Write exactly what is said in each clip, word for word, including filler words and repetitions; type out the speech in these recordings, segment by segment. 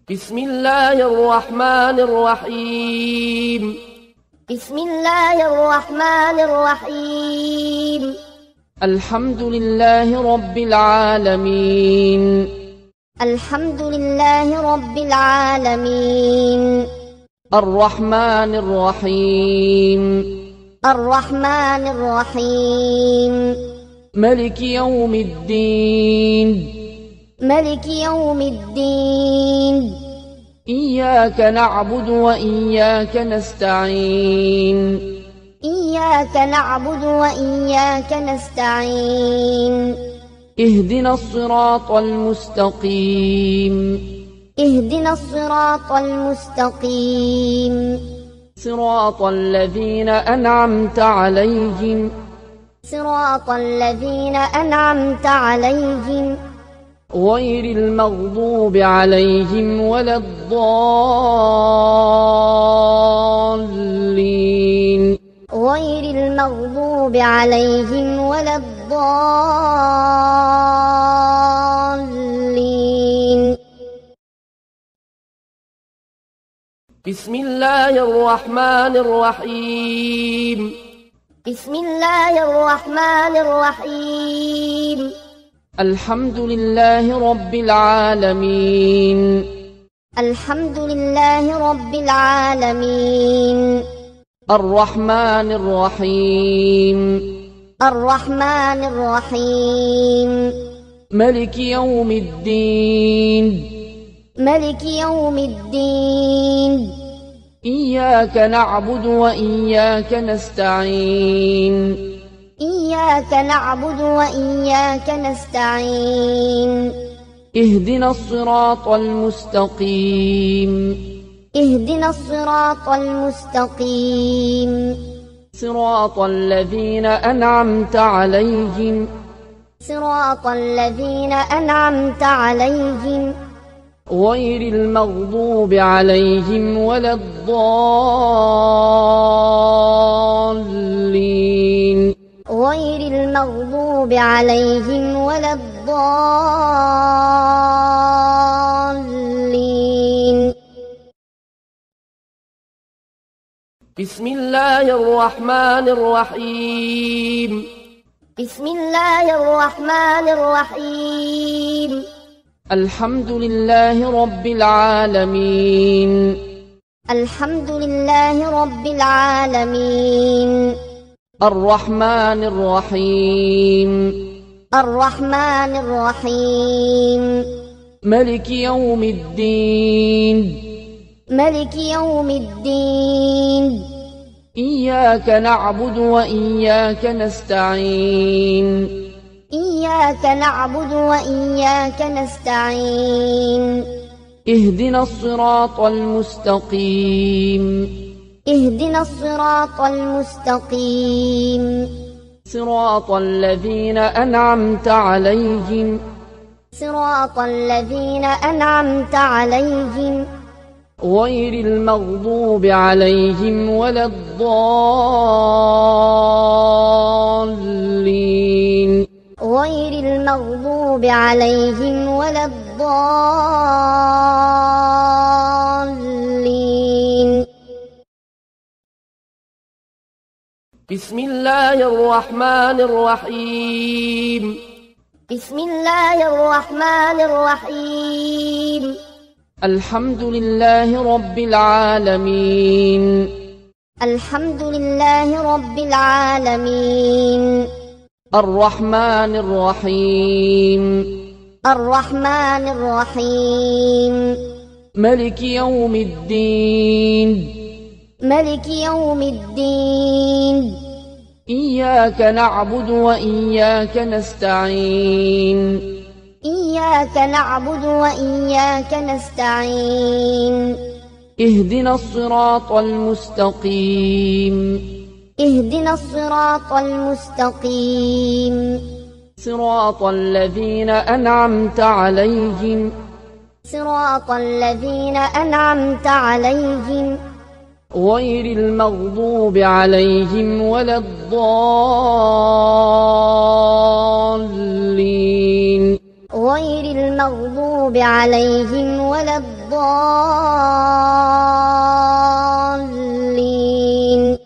بسم الله الرحمن الرحيم بسم الله الرحمن الرحيم الحمد لله رب العالمين الحمد لله رب العالمين الرحمن الرحيم الرحمن الرحيم ملك يوم الدين ملك يوم الدين إياك نعبد وإياك نستعين إياك نعبد وإياك نستعين اهدنا الصراط المستقيم اهدنا الصراط المستقيم صراط الذين أنعمت عليهم صراط الذين أنعمت عليهم غير المغضوب عليهم ولا الضالين غير المغضوب عليهم ولا الضالين بسم الله الرحمن الرحيم بسم الله الرحمن الرحيم الحمد لله رب العالمين الحمد لله رب العالمين الرحمن الرحيم الرحمن الرحيم ملك يوم الدين ملك يوم الدين إياك نعبد وإياك نستعين إياك نعبد وإياك نستعين اهدنا الصراط المستقيم اهدنا الصراط المستقيم صراط الذين أنعمت عليهم صراط الذين أنعمت عليهم غير المغضوب عليهم ولا الضالين غير المغضوب عليهم ولا الضالين بسم الله الرحمن الرحيم بسم الله الرحمن الرحيم الحمد لله رب العالمين الحمد لله رب العالمين الرحمن الرحيم الرحمن الرحيم ملك يوم الدين ملك يوم الدين إياك نعبد وإياك نستعين إياك نعبد وإياك نستعين اهدنا الصراط المستقيم اهدنا الصراط المستقيم صراط الذين أنعمت عليهم صراط الذين أنعمت عليهم غير المغضوب عليهم ولا الضالين غير المغضوب عليهم ولا الضالين بسم الله الرحمن الرحيم بسم الله الرحمن الرحيم الحمد لله رب العالمين الحمد لله رب العالمين الرحمن الرحيم الرحمن الرحيم ملك يوم الدين ملك يوم الدين إياك نعبد وإياك نستعين إياك نعبد وإياك نستعين اهدنا الصراط المستقيم اهدنا الصراط المستقيم صراط الذين أنعمت عليهم صراط الذين أنعمت عليهم غير المغضوب عليهم ولا الضالين غير المغضوب عليهم ولا الضالين.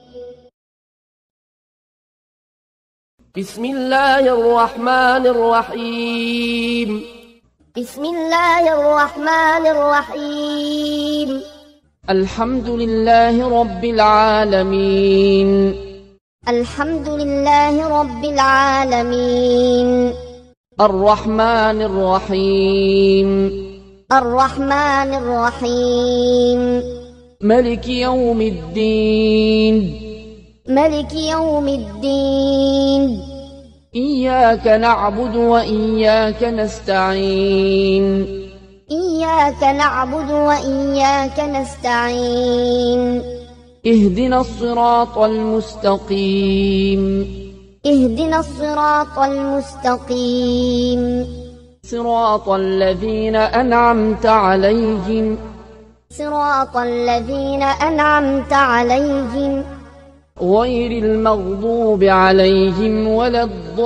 بسم الله الرحمن الرحيم. بسم الله الرحمن الرحيم. الحمد لله رب العالمين. الحمد لله رب العالمين. الرحمن الرحيم. الرحمن الرحيم. ملك يوم الدين. ملك يوم الدين. إياك نعبد وإياك نستعين. إياك نعبد وإياك نستعين. اهدنا الصراط المستقيم. اهدنا الصراط المستقيم. صراط الذين أنعمت عليهم. صراط الذين أنعمت عليهم. غير المغضوب عليهم ولا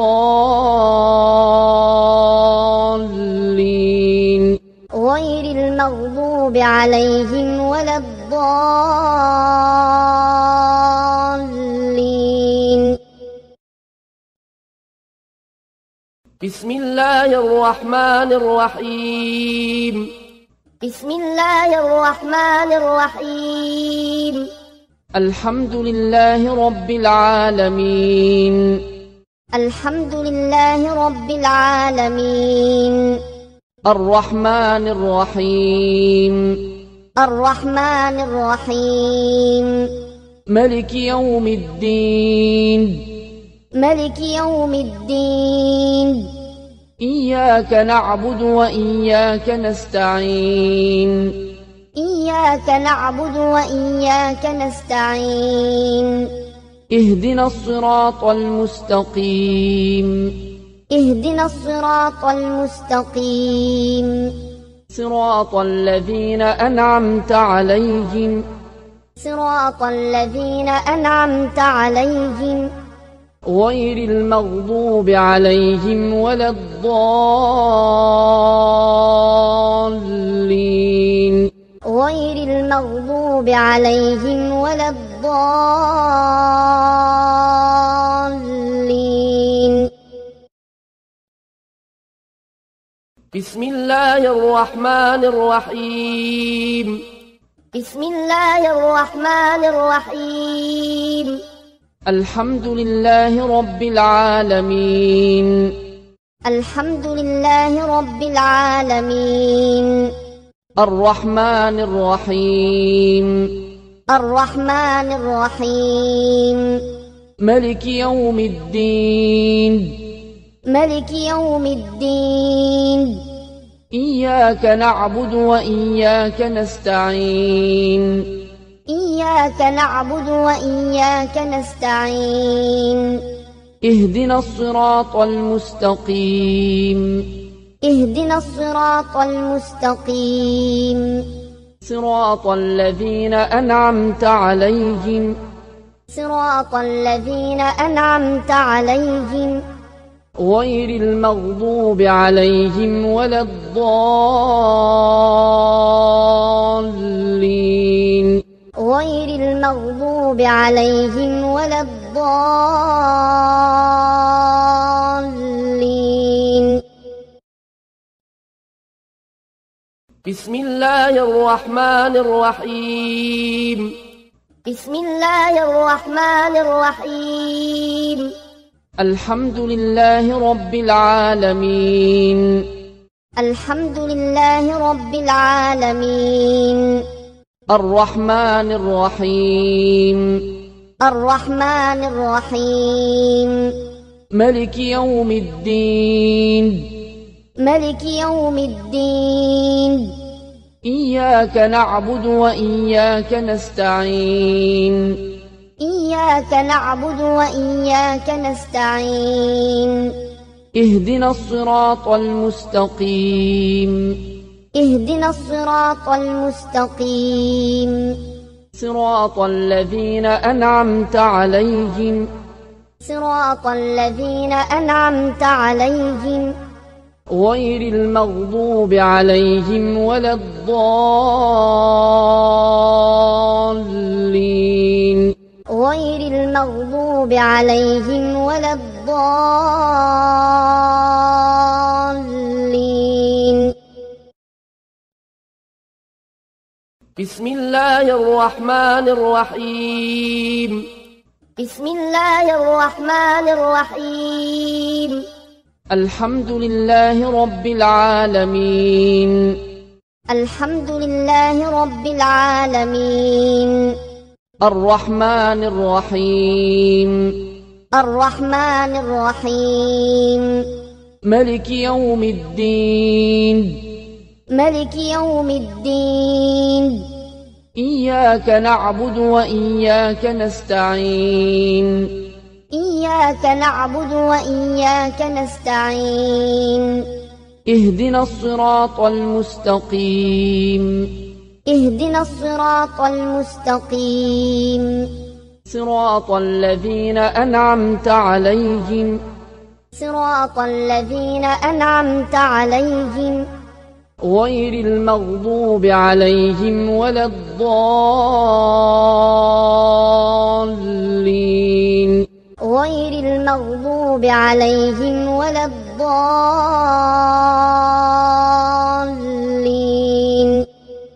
الضالين. غير المغضوب عليهم ولا الضالين. بسم الله الرحمن الرحيم. بسم الله الرحمن الرحيم. الحمد لله رب العالمين. الحمد لله رب العالمين. الرحمن الرحيم. الرحمن الرحيم. ملك يوم الدين. ملك يوم الدين. إياك نعبد وإياك نستعين. إياك نعبد وإياك نستعين. اهدنا الصراط المستقيم. اهدنا الصراط المستقيم. صراط الذين أنعمت عليهم. صراط الذين أنعمت عليهم. غير المغضوب عليهم ولا الضالين. غير المغضوب عليهم ولا الضالين. بسم الله الرحمن الرحيم. بسم الله الرحمن الرحيم. الحمد لله رب العالمين. الحمد لله رب العالمين. الرحمن الرحيم. الرحمن الرحيم. ملك يوم الدين. ملك يوم الدين. إياك نعبد وإياك نستعين. إياك نعبد وإياك نستعين. اهدنا الصراط المستقيم. اهدنا الصراط المستقيم. صراط الذين أنعمت عليهم. صراط الذين أنعمت عليهم. صراط الذين أنعمت عليهم. صراط الذين أنعمت عليهم. صراط الذين أنعمت عليهم. صراط الذين أنعمت عليهم. صراط الذين أنعمت عليهم. غير المغضوب عليهم ولا الضالين. غير المغضوب عليهم ولا الضالين. بسم الله الرحمن الرحيم. بسم الله الرحمن الرحيم. الحمد لله رب العالمين. الحمد لله رب العالمين. الرحمن الرحيم. الرحمن الرحيم. ملك يوم الدين. ملك يوم الدين. إياك نعبد وإياك نستعين. إياك نعبد وإياك نستعين. اهدنا الصراط المستقيم. اهدنا الصراط المستقيم. صراط الذين أنعمت عليهم. صراط الذين أنعمت عليهم. غير المغضوب عليهم ولا الضالين غير المغضوب عليهم ولا الضالين. بسم الله الرحمن الرحيم. بسم الله الرحمن الرحيم. الحمد لله رب العالمين. الحمد لله رب العالمين. الرحمن الرحيم. الرحمن الرحيم. ملك يوم الدين. ملك يوم الدين. إياك نعبد وإياك نستعين. إياك نعبد وإياك نستعين. اهدنا الصراط المستقيم. اهدنا الصراط المستقيم. صراط الذين أنعمت عليهم. صراط الذين أنعمت عليهم. غير المغضوب عليهم ولا الضالين غير المغضوب عليهم ولا الضالين.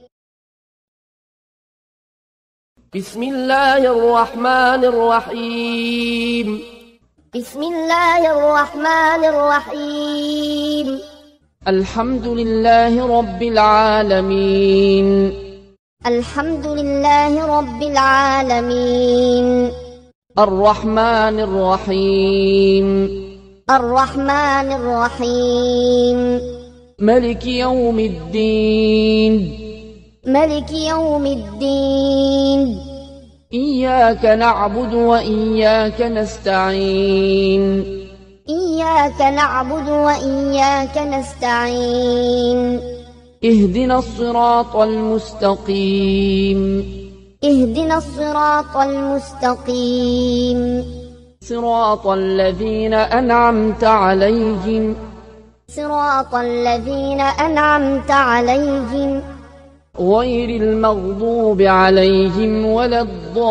بسم الله الرحمن الرحيم. بسم الله الرحمن الرحيم. الحمد لله رب العالمين. الحمد لله رب العالمين. الرحمن الرحيم. الرحمن الرحيم. ملك يوم الدين. ملك يوم الدين. إياك نعبد وإياك نستعين. إياك نعبد وإياك نستعين. اهدنا الصراط المستقيم. اهدنا الصراط المستقيم. صراط الذين أنعمت عليهم. صراط الذين أنعمت عليهم. غير المغضوب عليهم ولا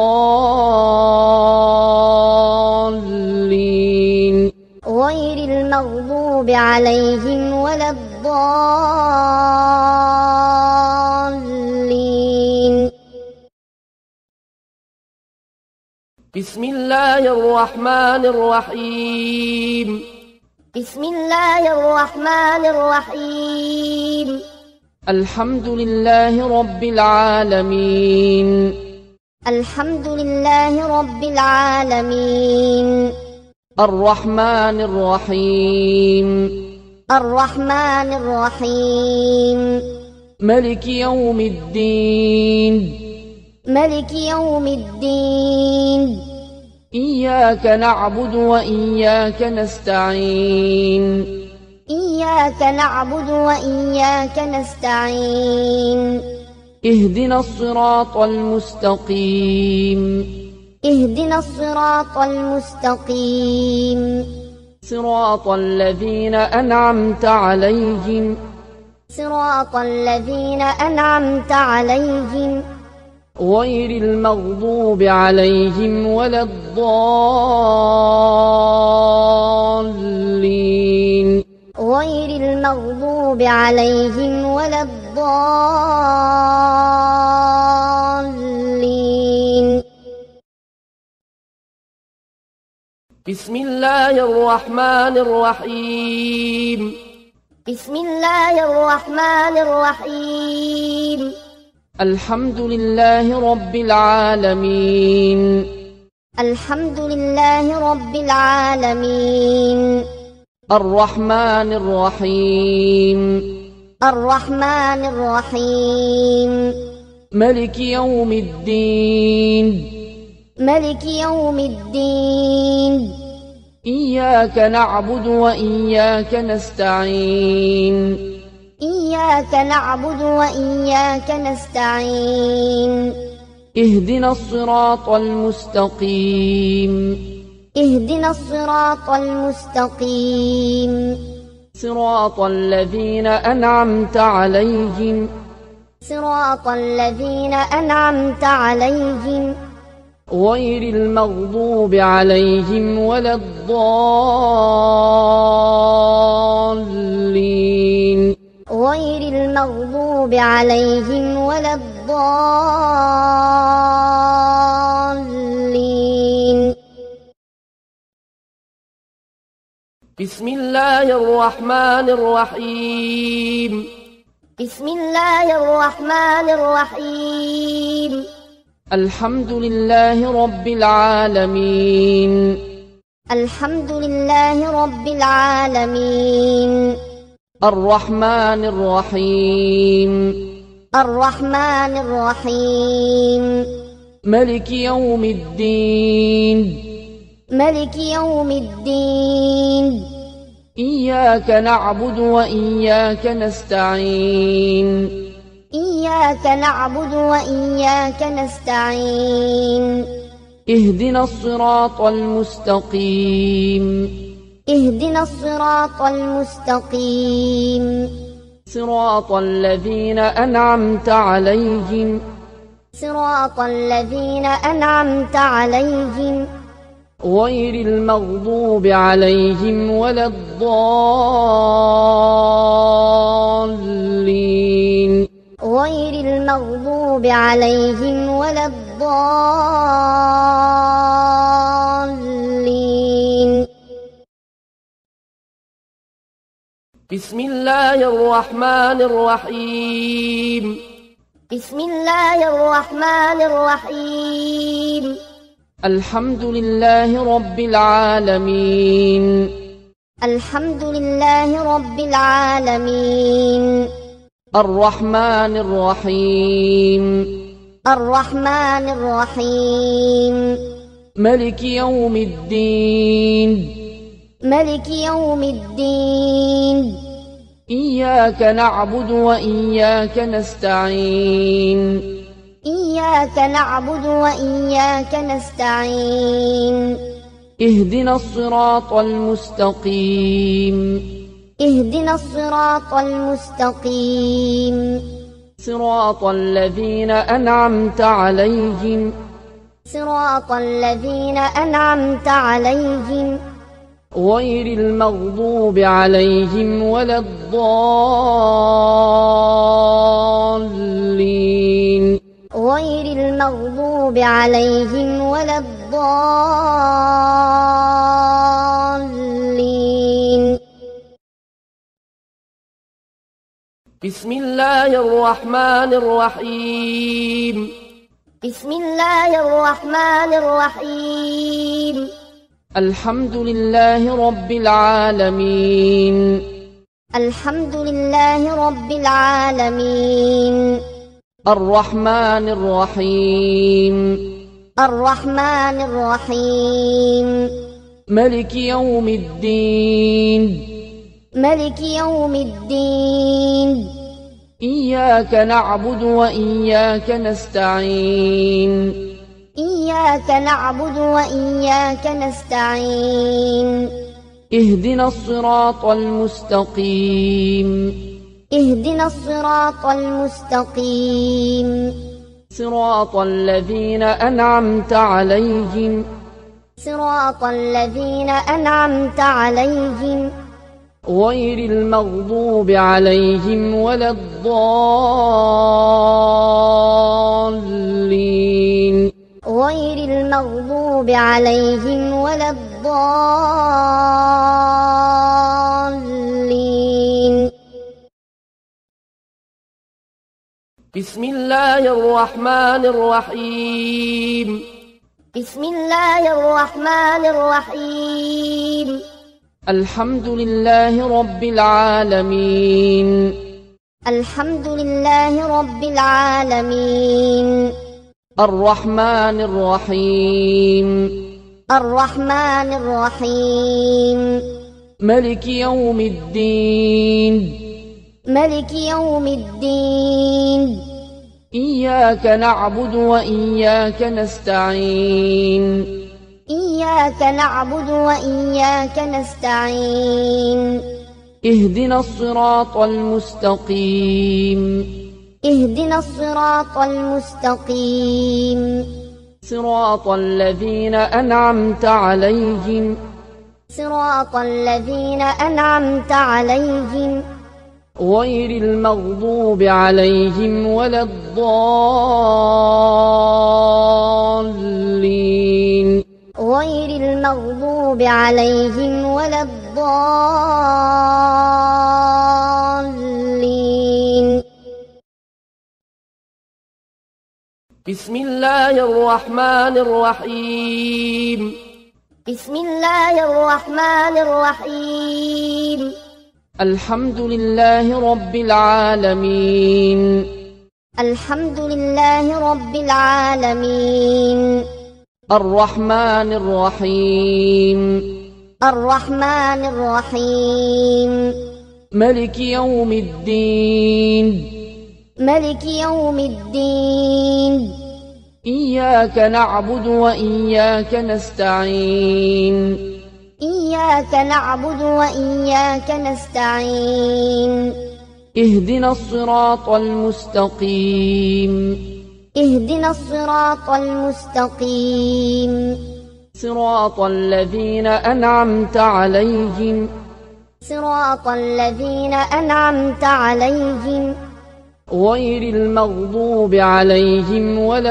الضالين غير المغضوب عليهم ولا الضالين. بسم الله الرحمن الرحيم. بسم الله الرحمن الرحيم. الحمد لله رب العالمين. الحمد لله رب العالمين. الرحمن الرحيم. الرحمن الرحيم. ملك يوم الدين. ملك يوم الدين. إياك نعبد وإياك نستعين. إياك نعبد وإياك نستعين. اهدنا الصراط المستقيم. اهدنا الصراط المستقيم. صراط الذين أنعمت عليهم. صراط الذين أنعمت عليهم. غير المغضوب عليهم ولا الضالين غير المغضوب عليهم ولا الضالين. بسم الله الرحمن الرحيم. بسم الله الرحمن الرحيم. الحمد لله رب العالمين. الحمد لله رب العالمين. الرحمن الرحيم. الرحمن الرحيم. ملك يوم الدين. ملك يوم الدين. إياك نعبد وإياك نستعين. إياك نعبد وإياك نستعين. اهدنا الصراط المستقيم. اهدنا الصراط المستقيم. صراط الذين أنعمت عليهم صراط الذين أنعمت عليهم غير المغضوب عليهم ولا الضالين غير المغضوب عليهم ولا الضالين. بسم الله الرحمن الرحيم بسم الله الرحمن الرحيم الحمد لله رب العالمين الحمد لله رب العالمين الرحمن الرحيم الرحمن الرحيم ملك يوم الدين ملك يوم الدين إياك نعبد وإياك نستعين إياك نعبد وإياك نستعين اهدنا الصراط المستقيم اهدنا الصراط المستقيم صراط الذين أنعمت عليهم صراط الذين أنعمت عليهم غير المغضوب عليهم ولا الضالين غير المغضوب عليهم ولا الضالين. بسم الله الرحمن الرحيم بسم الله الرحمن الرحيم الحمد لله رب العالمين الحمد لله رب العالمين الرحمن الرحيم الرحمن الرحيم ملك يوم الدين ملك يوم الدين إياك نعبد وإياك نستعين إياك نعبد وإياك نستعين اهدنا الصراط المستقيم اهدنا الصراط المستقيم صراط الذين أنعمت عليهم صراط الذين أنعمت عليهم غير المغضوب عليهم ولا الضالين غير المغضوب عليهم ولا الضالين. بسم الله الرحمن الرحيم بسم الله الرحمن الرحيم الحمد لله رب العالمين الحمد لله رب العالمين الرحمن الرحيم الرحمن الرحيم ملك يوم الدين ملك يوم الدين إياك نعبد وإياك نستعين إياك نعبد وإياك نستعين اهدنا الصراط المستقيم اهدنا الصراط المستقيم صراط الذين أنعمت عليهم صراط الذين أنعمت عليهم غير المغضوب عليهم ولا الضالين غير المغضوب عليهم ولا الضالين. بسم الله الرحمن الرحيم بسم الله الرحمن الرحيم الحمد لله رب العالمين الحمد لله رب العالمين الرحمن الرحيم الرحمن الرحيم ملك يوم الدين ملك يوم الدين إياك نعبد وإياك نستعين إياك نعبد وإياك نستعين اهدنا الصراط المستقيم اهدنا الصراط المستقيم صراط الذين أنعمت عليهم صراط الذين أنعمت عليهم غير المغضوب عليهم ولا الضالين غير المغضوب عليهم ولا الضالين. بسم الله الرحمن الرحيم بسم الله الرحمن الرحيم الحمد لله رب العالمين الحمد لله رب العالمين الرحمن الرحيم الرحمن الرحيم ملك يوم الدين ملك يوم الدين إياك نعبد وإياك نستعين إياك نعبد وإياك نستعين اهدنا الصراط المستقيم اهدنا الصراط المستقيم صراط الذين أنعمت عليهم صراط الذين أنعمت عليهم غير المغضوب عليهم ولا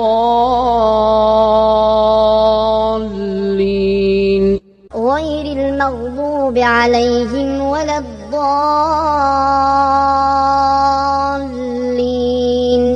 الضالين غير المغضوب عليهم ولا الضالين.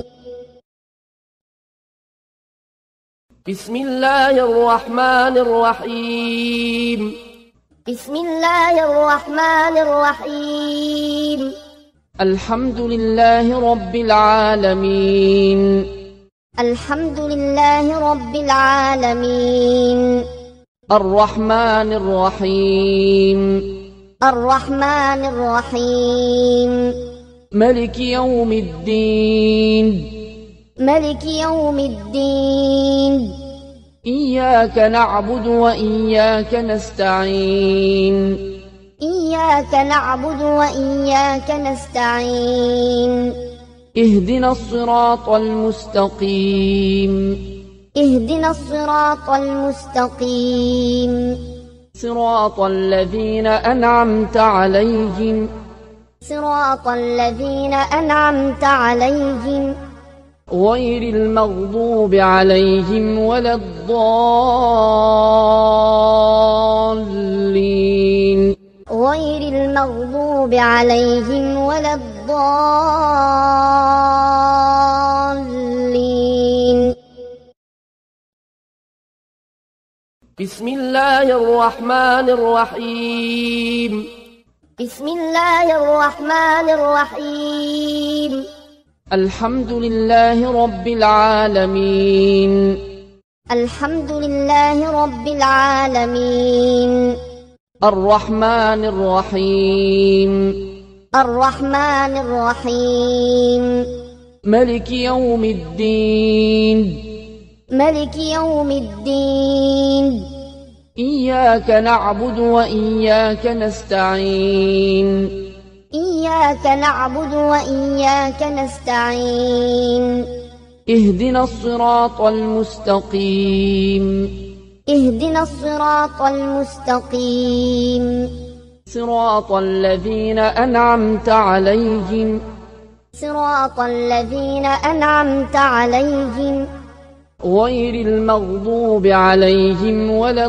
بسم الله الرحمن الرحيم بسم الله الرحمن الرحيم الحمد لله رب العالمين الحمد لله رب العالمين الرحمن الرحيم الرحمن الرحيم ملك يوم الدين ملك يوم الدين إياك نعبد وإياك نستعين إياك نعبد وإياك نستعين اهدنا الصراط المستقيم اهدنا الصراط المستقيم صراط الذين أنعمت عليهم صراط الذين أنعمت عليهم غير المغضوب عليهم ولا الضالين غير المغضوب عليهم ولا الضالين. بسم الله الرحمن الرحيم بسم الله الرحمن الرحيم الحمد لله رب العالمين الحمد لله رب العالمين الرحمن الرحيم الرحمن الرحيم ملك يوم الدين ملك يوم الدين إياك نعبد وإياك نستعين إياك نعبد وإياك نستعين اهدنا الصراط المستقيم اهدنا الصراط المستقيم صراط الذين أنعمت عليهم صراط الذين أنعمت عليهم غير المغضوب عليهم ولا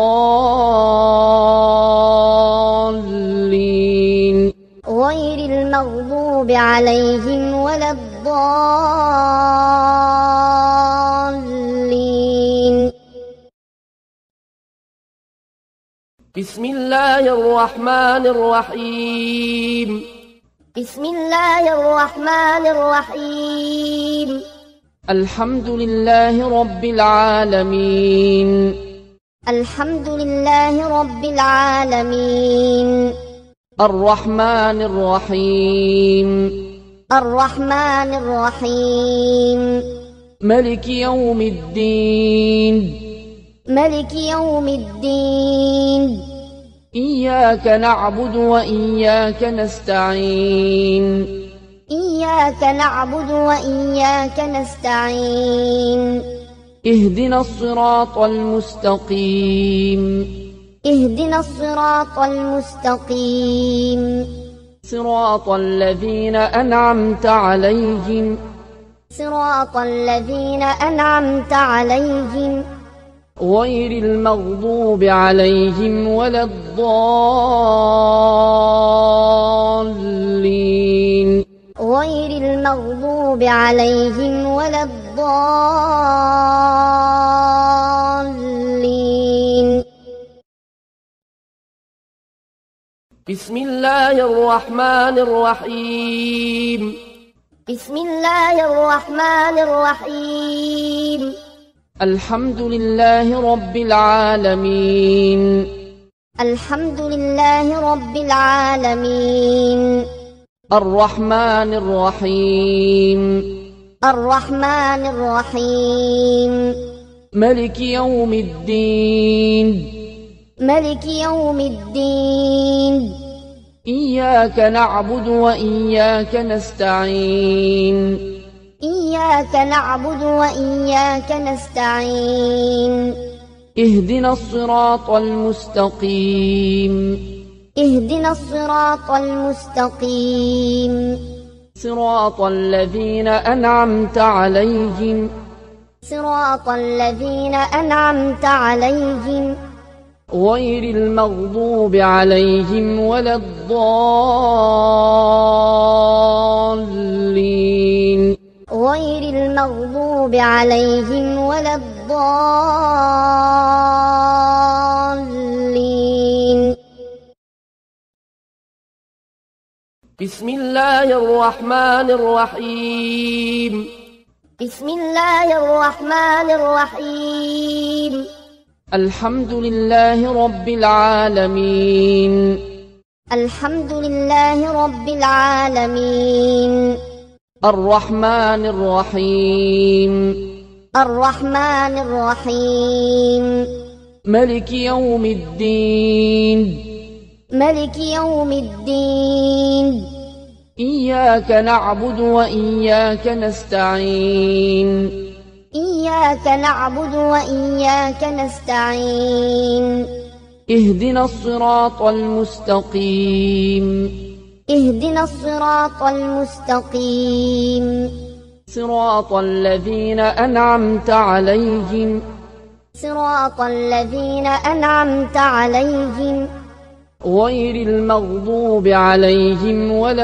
الضالين غير المغضوب عليهم ولا الضالين. بسم الله الرحمن الرحيم بسم الله الرحمن الرحيم الحمد لله رب العالمين الحمد لله رب العالمين الرحمن الرحيم الرحمن الرحيم ملك يوم الدين ملك يوم الدين إياك نعبد وإياك نستعين إياك نعبد وإياك نستعين اهدنا الصراط المستقيم اهدنا الصراط المستقيم صراط الذين أنعمت عليهم صراط الذين أنعمت عليهم غير المغضوب عليهم ولا الضالين غير المغضوب عليهم ولا الضالين. بسم الله الرحمن الرحيم بسم الله الرحمن الرحيم الحمد لله رب العالمين الحمد لله رب العالمين الرحمن الرحيم الرحمن الرحيم ملك يوم الدين ملك يوم الدين إياك نعبد وإياك نستعين إياك نعبد وإياك نستعين اهدنا الصراط المستقيم اهدنا الصراط المستقيم صراط الذين أنعمت عليهم صراط الذين أنعمت عليهم غير المغضوب عليهم ولا الضالين غير المغضوب عليهم ولا الضالين. بسم الله الرحمن الرحيم بسم الله الرحمن الرحيم الحمد لله رب العالمين الحمد لله رب العالمين الرحمن الرحيم الرحمن الرحيم ملك يوم الدين ملك يوم الدين إياك نعبد وإياك نستعين إياك نعبد وإياك نستعين اهدنا الصراط المستقيم اهدنا الصراط المستقيم صراط الذين أنعمت عليهم صراط الذين أنعمت عليهم غير المغضوب عليهم ولا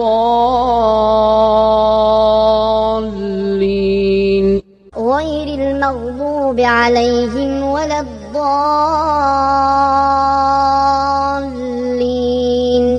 الضالين غير المغضوب عليهم ولا الضالين.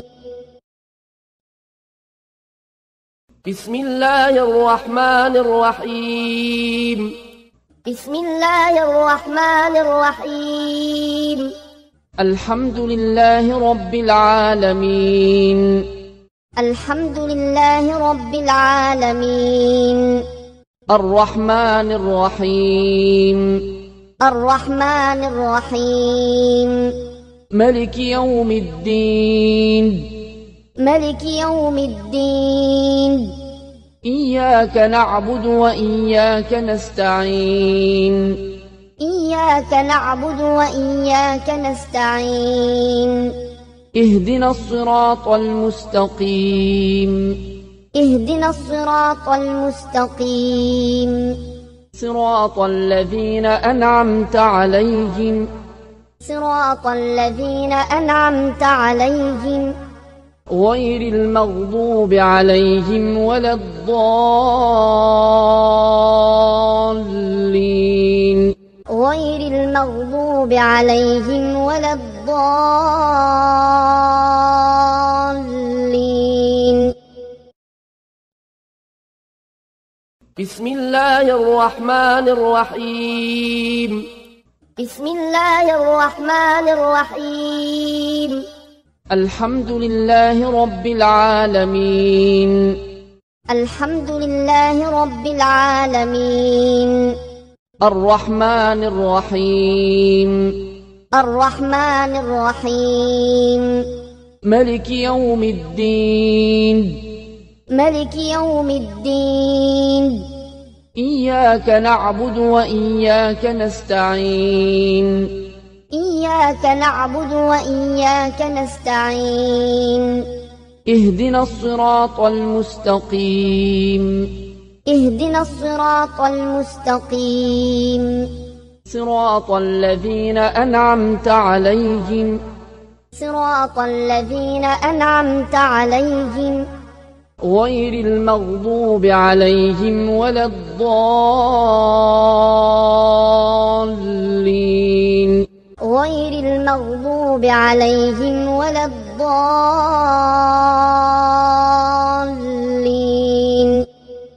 بسم الله الرحمن الرحيم بسم الله الرحمن الرحيم الحمد لله رب العالمين الحمد لله رب العالمين الرحمن الرحيم الرحمن الرحيم ملك يوم الدين ملك يوم الدين إياك نعبد وإياك نستعين إياك نعبد وإياك نستعين اهدنا الصراط المستقيم اهدنا الصراط المستقيم صراط الذين أنعمت عليهم صراط الذين أنعمت عليهم غير المغضوب عليهم ولا الضالين غير المغضوب عليهم ولا الضالين. بسم الله الرحمن الرحيم بسم الله الرحمن الرحيم الحمد لله رب العالمين الحمد لله رب العالمين الرحمن الرحيم الرحمن الرحيم ملك يوم الدين ملك يوم الدين إياك نعبد وإياك نستعين إياك نعبد وإياك نستعين اهدنا الصراط المستقيم اهدنا الصراط المستقيم صراط الذين أنعمت عليهم صراط الذين أنعمت عليهم غير المغضوب عليهم ولا الضالين غير المغضوب عليهم ولا الضالين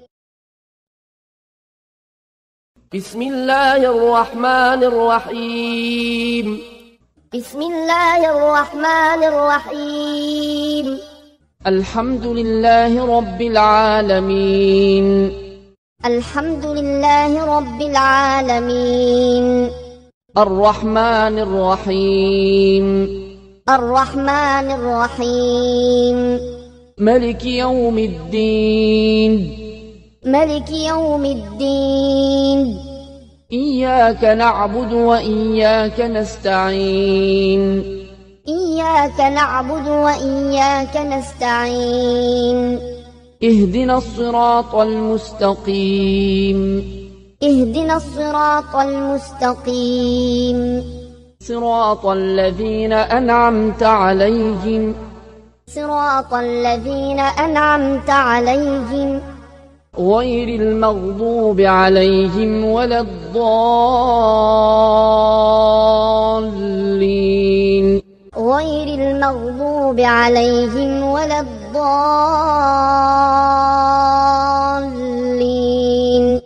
بسم الله الرحمن الرحيم بسم الله الرحمن الرحيم الحمد لله رب العالمين الحمد لله رب العالمين الرحمن الرحيم الرحمن الرحيم ملك يوم الدين ملك يوم الدين إياك نعبد وإياك نستعين إياك نعبد وإياك نستعين اهدنا الصراط المستقيم اهدنا الصراط المستقيم صراط الذين أنعمت عليهم صراط الذين أنعمت عليهم غير المغضوب عليهم ولا الضالين غير المغضوب عليهم ولا الضالين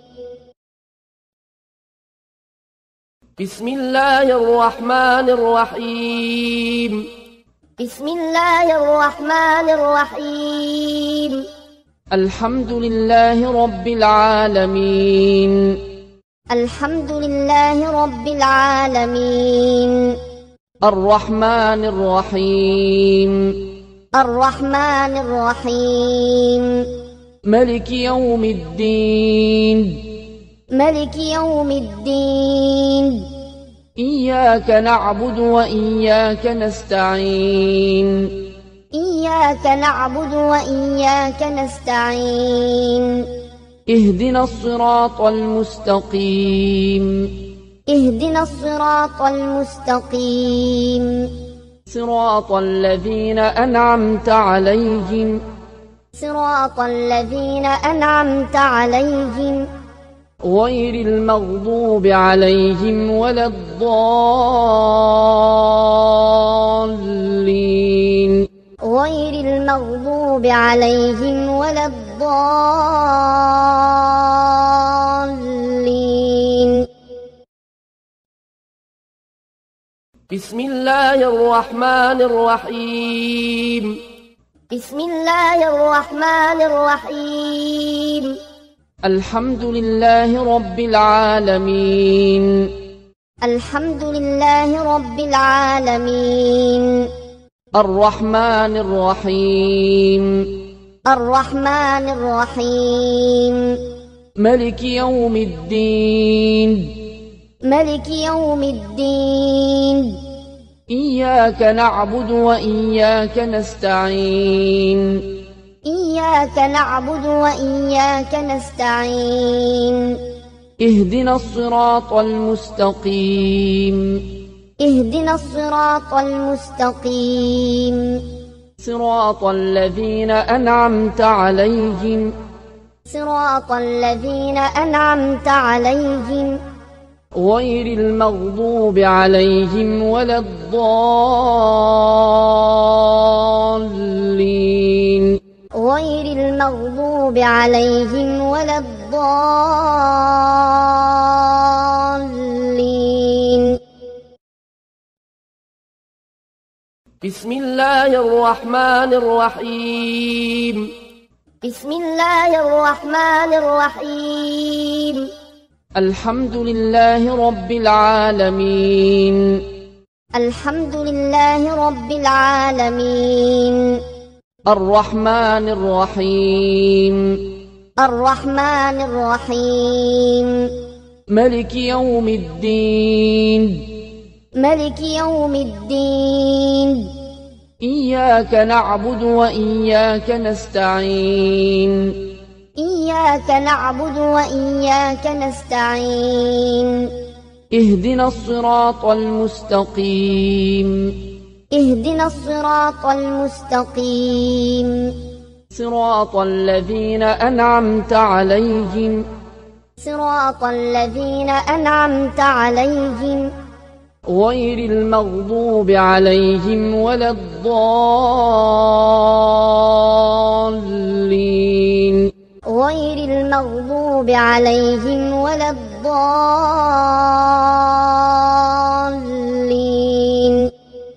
بسم الله الرحمن الرحيم بسم الله الرحمن الرحيم الحمد لله رب العالمين الحمد لله رب العالمين الرحمن الرحيم الرحمن الرحيم ملك يوم الدين ملك يوم الدين إياك نعبد وإياك نستعين إياك نعبد وإياك نستعين اهدنا الصراط المستقيم اهدنا الصراط المستقيم صراط الذين أنعمت عليهم صراط الذين أنعمت عليهم غير المغضوب عليهم ولا الضالين غير المغضوب عليهم ولا الضالين بسم الله الرحمن الرحيم بسم الله الرحمن الرحيم الحمد لله رب العالمين الحمد لله رب العالمين الرحمن الرحيم الرحمن الرحيم ملك يوم الدين ملك يوم الدين إياك نعبد وإياك نستعين إياك نعبد وإياك نستعين اهدنا الصراط المستقيم اهدنا الصراط المستقيم صراط الذين أنعمت عليهم صراط الذين أنعمت عليهم غير المغضوب عليهم ولا الضالين غير المغضوب عليهم ولا الضالين بسم الله الرحمن الرحيم بسم الله الرحمن الرحيم الحمد لله رب العالمين الحمد لله رب العالمين. الرحمن الرحيم. الرحمن الرحيم. ملك يوم الدين. ملك يوم الدين. إياك نعبد وإياك نستعين. إياك نعبد وإياك نستعين. اهدنا الصراط المستقيم. اهدنا الصراط المستقيم. صراط الذين أنعمت عليهم. صراط الذين أنعمت عليهم غير المغضوب عليهم ولا الضالين. غير المغضوب عليهم ولا الضالين.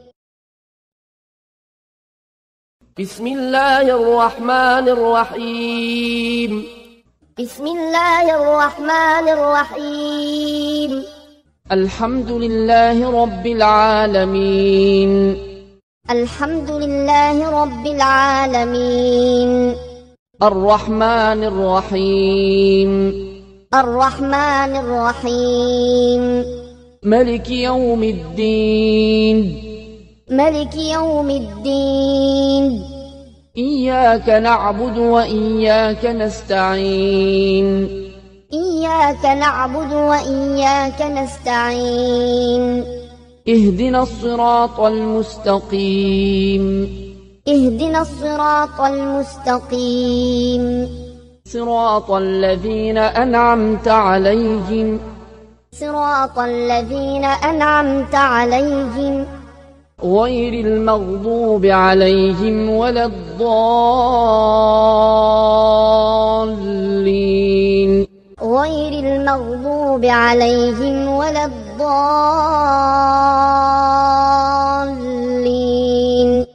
بسم الله الرحمن الرحيم. بسم الله الرحمن الرحيم. الحمد لله رب العالمين. الحمد لله رب العالمين. الرحمن الرحيم. الرحمن الرحيم. ملك يوم الدين. ملك يوم الدين. إياك نعبد وإياك نستعين. إياك نعبد وإياك نستعين. اهدنا الصراط المستقيم. اهدنا الصراط المستقيم. صراط الذين أنعمت عليهم. صراط الذين أنعمت عليهم غير المغضوب عليهم ولا الضالين. غير المغضوب عليهم ولا الضالين.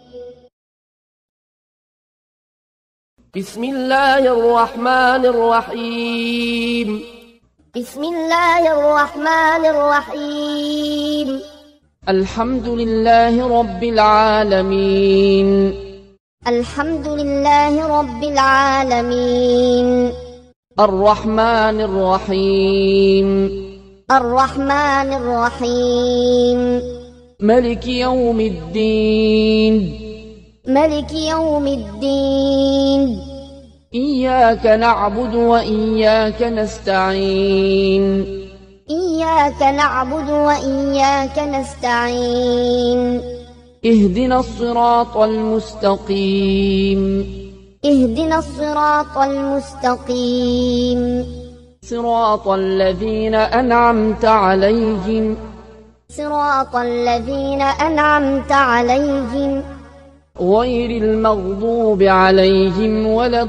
بسم الله الرحمن الرحيم. بسم الله الرحمن الرحيم. الحمد لله رب العالمين. الحمد لله رب العالمين. الرحمن الرحيم. الرحمن الرحيم. ملك يوم الدين. ملك يوم الدين. إياك نعبد وإياك نستعين. إياك نعبد وإياك نستعين. اهدنا الصراط المستقيم. اهدنا الصراط المستقيم. صراط الذين أنعمت عليهم. صراط الذين أنعمت عليهم غير المغضوب عليهم ولا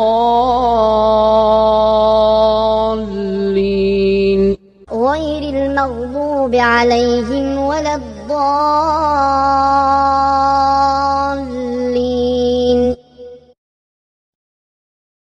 الضالين. غير المغضوب عليهم ولا الضالين.